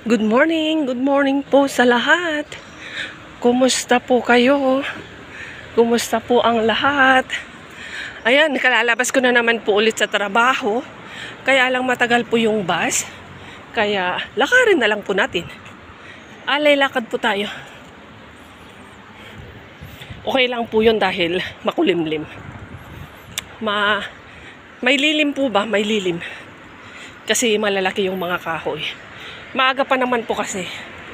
Good morning po sa lahat. Kumusta po kayo? Kumusta po ang lahat? Ayan, kalalabas ko na naman po ulit sa trabaho. Kaya lang matagal po yung bus. Kaya lakarin na lang po natin. Alay lakad po tayo. Okay lang po yun dahil makulimlim. May lilim po ba? May lilim. Kasi malalaki yung mga kahoy. Maaga pa naman po kasi.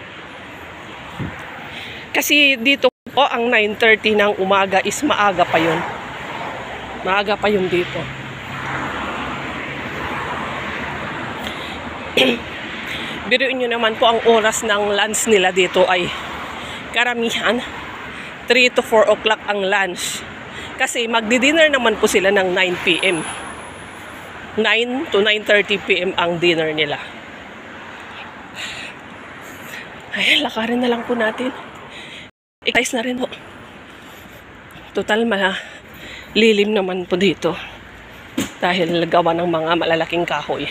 Kasi dito po ang 9:30 ng umaga is maaga pa yun. Maaga pa yun dito. Biruin nyo naman po ang oras ng lunch nila dito ay karamihan 3 to 4 o'clock ang lunch. Kasi magdi-dinner naman po sila ng 9 p.m. 9 to 9:30 p.m. ang dinner nila. Ay, lakarin na lang po natin. Exercise na rin po. Total, lilim naman po dito. Dahil gawa ng mga malalaking kahoy.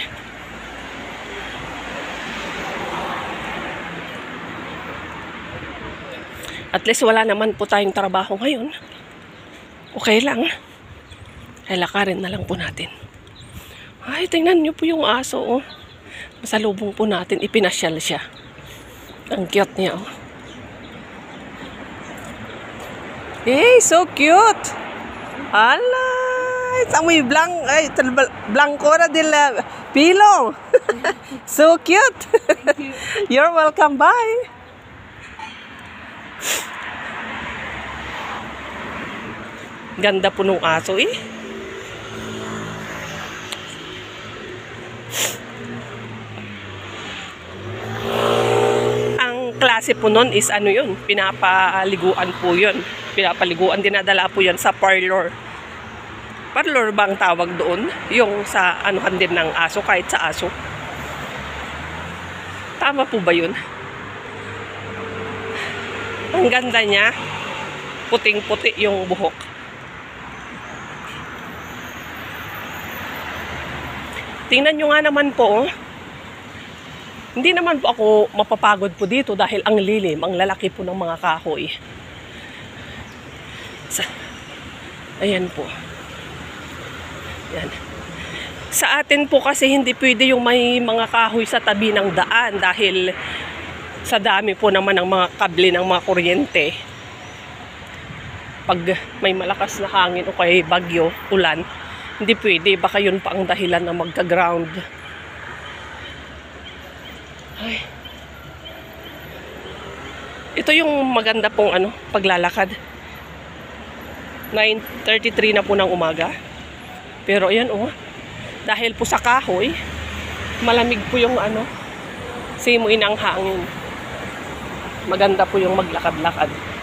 At least wala naman po tayong trabaho ngayon. Okay lang. Ay, lakarin na lang po natin. Ay, tingnan nyo po yung aso. Oh. Masalubong po natin. Ipinasyal siya. Ang cute niya, oh. Hey, so cute! Ala! Amoy blanco na dila pilong. So cute! You're welcome, bye! Ganda po nung aso, eh. Klase po nun is ano yun, pinapaliguan po yun. Pinapaliguan, dinadala po yan sa parlor. Parlor bang tawag doon? Yung sa anuhan din ng aso, kahit sa aso. Tama po ba yun? Ang ganda niya. Puting-puti yung buhok. Tingnan nyo nga naman po, oh. Hindi naman po ako mapapagod po dito dahil ang lilim, ang lalaki po ng mga kahoy. Ayan po. Ayan. Sa atin po kasi hindi pwede yung may mga kahoy sa tabi ng daan dahil sa dami po naman ng mga kable ng mga kuryente. Pag may malakas na hangin o kay bagyo, ulan, hindi pwede. Baka yun pa ang dahilan na magka-ground. Ay. Ito yung maganda pong paglalakad. 9:33 na po ng umaga. Pero ayan, oh. Dahil po sa kahoy, malamig po yung simoy ng hangin. Maganda po yung maglakad-lakad.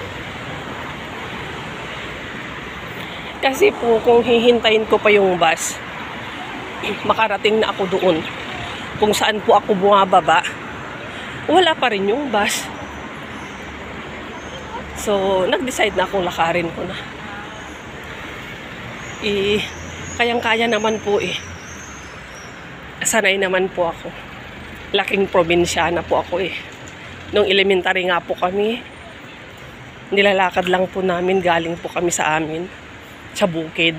Kasi po kung hihintayin ko pa yung bus, makarating na ako doon. Kung saan po ako bumababa, wala pa rin yung bus. So, nag-decide na akong lakarin ko na. Kayang-kaya naman po eh. Sanay naman po ako. Laking probinsya na po ako eh. Nung elementary nga po kami, nilalakad lang po namin, galing po kami sa amin, sa bukid.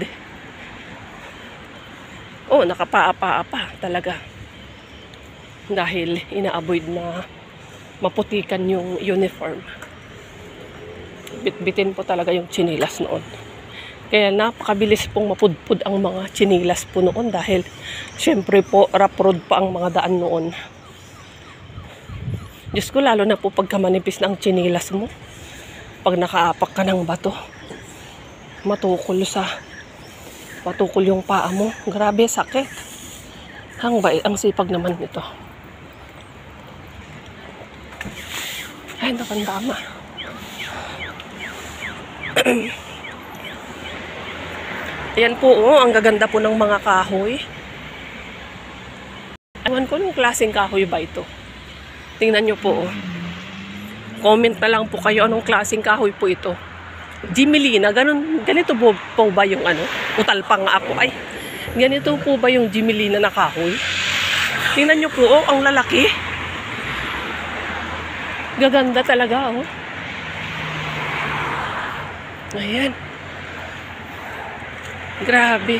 Oh, nakapaa-paa talaga. Dahil ina-avoid na maputikan yung uniform. Bit-bitin po talaga yung tsinilas noon. Kaya napakabilis pong mapudpud ang mga tsinilas po noon dahil syempre po rough road pa ang mga daan noon. Diyos ko, lalo na po pagka manipis na ang tsinilas mo. Pag nakaapak ka ng bato, matukol yung paa mo. Grabe, sakit. Ang sipag naman nito. Ay, nakandama. Ayan po, oh, ang gaganda po ng mga kahoy. Ewan ko nung klaseng kahoy ba ito. Tingnan nyo po, oh. Comment na lang po kayo anong klaseng kahoy po ito. Jimelina, ganito po ba yung utal pa nga ako. Ay, ganito po ba yung Jimelina na kahoy? Tingnan nyo po, oh, ang lalaki. Gaganda talaga, oh. Ayan. Grabe.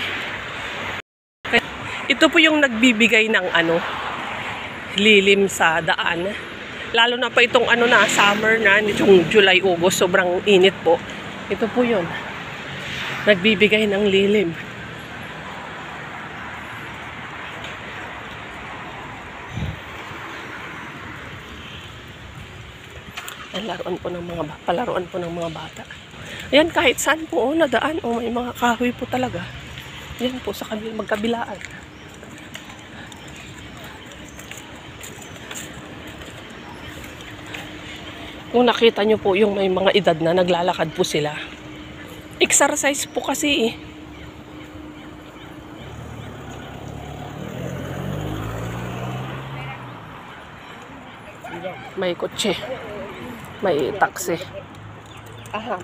Ito po yung nagbibigay ng lilim sa daan. Lalo na pa itong summer na, nitong July, August, sobrang init po. Ito po yun. Nagbibigay ng lilim. Palaruan po ng mga bata. Ayan, kahit saan po, nadaan. May mga kahoy po talaga. Ayan po, sa magkabilaan. Kung nakita nyo po yung may mga edad na naglalakad po sila. Exercise po kasi eh. May kotse. May taxi. Aha.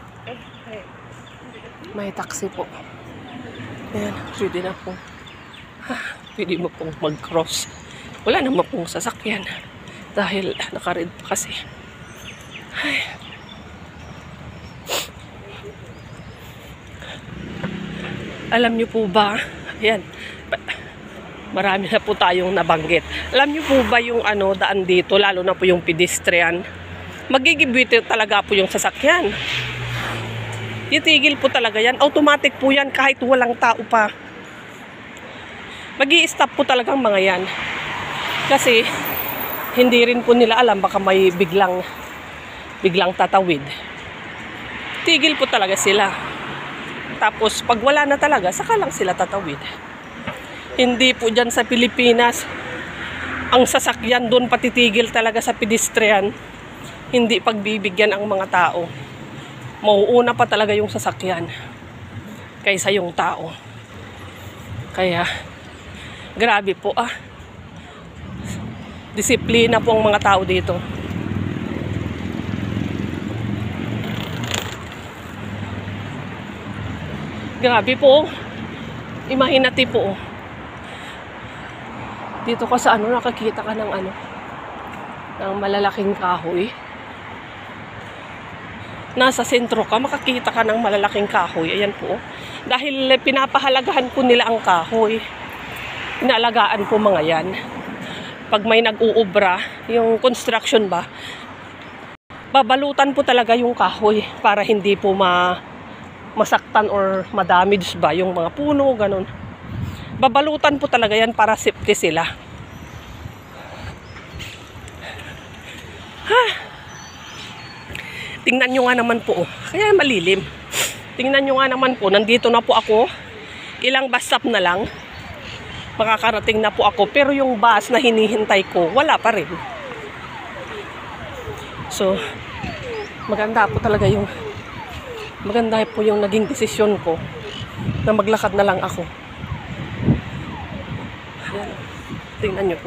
May taxi po. Ayan, pwede na po. Pwede mo pong mag-cross. Wala naman pong sasakyan. Dahil naka-red pa kasi. Ay. Alam niyo po ba, ayan, marami na po tayong nabanggit. Alam niyo po ba yung daan dito, lalo na po yung pedestrian, magigibiti talaga po yung sasakyan. Titigil po talaga yan. Automatic po yan kahit walang tao pa. Magi-stop po talagang mga yan. Kasi hindi rin po nila alam, baka may biglang tatawid. Tigil po talaga sila. Tapos pag wala na talaga, saka lang sila tatawid. Hindi po dyan sa Pilipinas, ang sasakyan doon patitigil talaga sa pedestrian. Hindi pagbibigyan ang mga tao. Mauuna pa talaga yung sasakyan kaysa yung tao. Kaya, grabe po disiplina po ang mga tao dito. Grabe po. Imahinati po. Dito ka sa nakakita ka ng ng malalaking kahoy. Nasa sentro ka, makakita ka ng malalaking kahoy. Ayan po. Dahil pinapahalagahan po nila ang kahoy. Inaalagaan po mga yan. Pag may nag-uubra, yung construction ba, babalutan po talaga yung kahoy para hindi po masaktan or madamage ba yung mga puno, ganun. Babalutan po talaga yan para safety sila. Tingnan nyo nga naman po. Kaya malilim. Tingnan nyo nga naman po. Nandito na po ako. Ilang bus stop na lang. Makakarating na po ako. Pero yung bus na hinihintay ko, wala pa rin. So, maganda po yung naging desisyon ko na maglakad na lang ako. Ayan. Tingnan nyo po.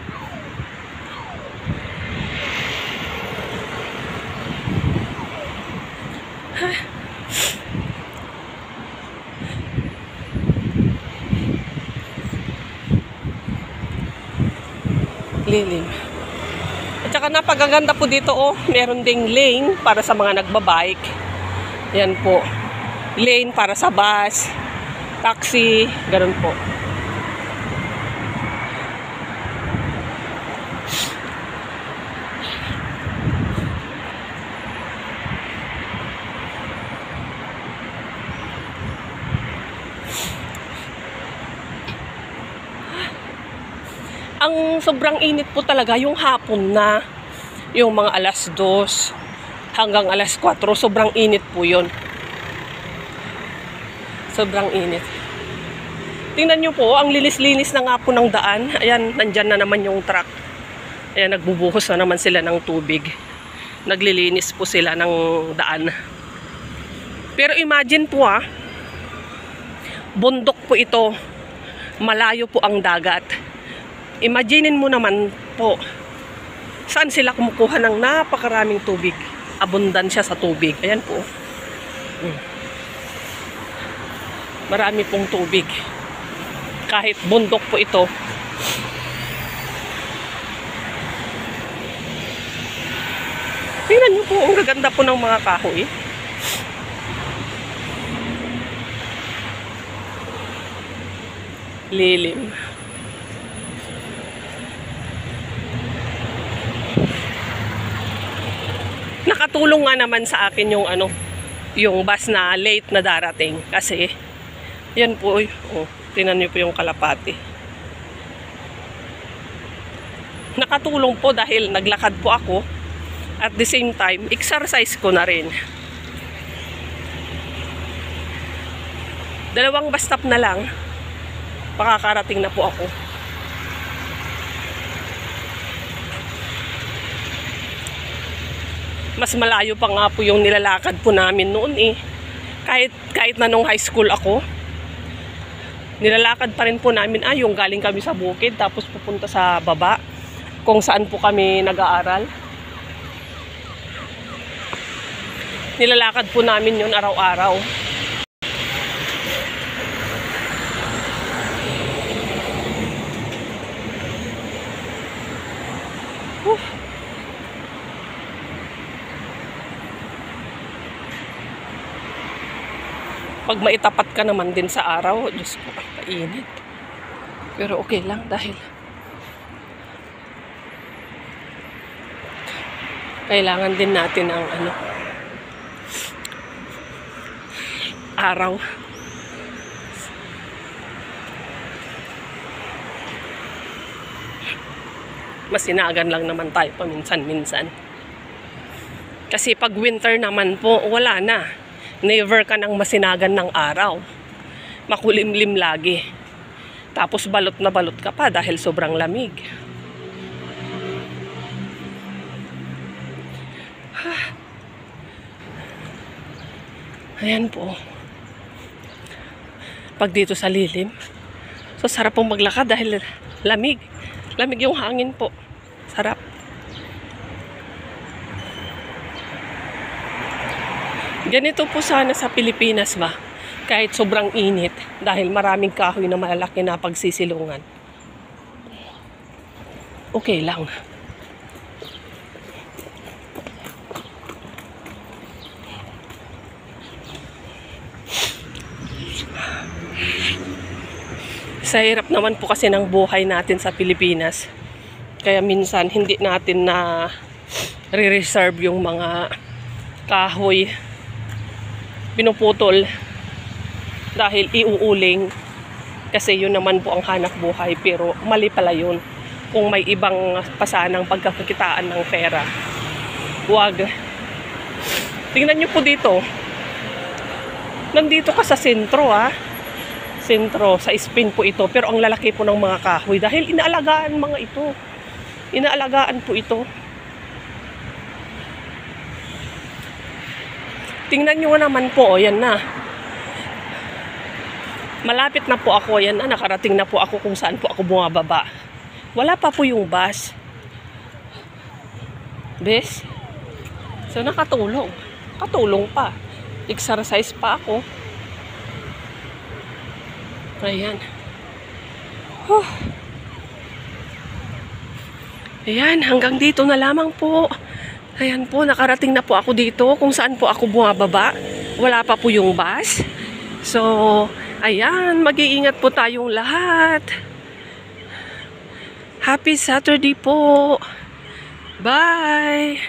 Lilim. At saka napagaganda po dito meron ding lane para sa mga nagbabike. Yan po. Lane para sa bus, taxi, ganun po. Ang sobrang init po talaga yung hapon na, yung mga alas 2 hanggang alas 4, sobrang init po yun. Sobrang init. Tingnan nyo po, ang linis-linis na nga po ng daan. Ayan, nandyan na naman yung truck. Ayan, nagbubuhos na naman sila ng tubig. Naglilinis po sila ng daan. Pero imagine po bundok po ito. Malayo po ang dagat. Imaginin mo naman po, saan sila kumukuha ng napakaraming tubig. Abundansya sa tubig. Ayan po. Marami pong tubig. Kahit bundok po ito. Tingnan niyo po, ang gaganda po ng mga kahoy. Lilim. Nakatulong nga naman sa akin yung yung bus na late na darating kasi yan po, oh, tingnan niyo po yung kalapati. Nakatulong po dahil naglakad po ako at the same time exercise ko na rin. Dalawang bus stop na lang makakarating na po ako. Mas malayo pa nga po yung nilalakad po namin noon eh. Kahit na nung high school ako, nilalakad pa rin po namin yung galing kami sa bukid tapos pupunta sa baba kung saan po kami nag-aaral. Nilalakad po namin yun araw-araw. Pag maitapat ka naman din sa araw, Diyos ko, kainit. Pero okay lang dahil kailangan din natin ang araw. Masinagan lang naman tayo paminsan-minsan. Kasi pag winter naman po, wala na. Never ka nang masinagan ng araw. Makulimlim lagi. Tapos balot na balot ka pa dahil sobrang lamig. Ayan po. Pag dito sa lilim, so sarap pong maglakad dahil lamig. Lamig yung hangin po. Sarap. Ganito po sana sa Pilipinas ba? Kahit sobrang init dahil maraming kahoy na malalaki na pagsisilungan. Okay lang. Sa hirap naman po kasi ng buhay natin sa Pilipinas. Kaya minsan hindi natin na re-reserve yung mga kahoy. Pinuputol dahil iuuling kasi yun naman po ang hanap buhay, pero mali pala yun. Kung may ibang pasanang pagkakakitaan ng pera, huwag. Tingnan nyo po dito, nandito ka sa sentro sentro, sa Spain po ito, pero ang lalaki po ng mga kahoy dahil inaalagaan mga ito, inaalagaan po ito. Tingnan nyo naman po, yan na. Malapit na po ako, yan na. Nakarating na po ako kung saan po ako bumababa. Wala pa po yung bus. Bes? So nakatulong. Katulong pa. Exercise pa ako. Ayan. Ayan, hanggang dito na lamang po. Ayan po, nakarating na po ako dito kung saan po ako bumababa. Wala pa po yung bus. So, ayan, mag-iingat po tayong lahat. Happy Saturday po. Bye!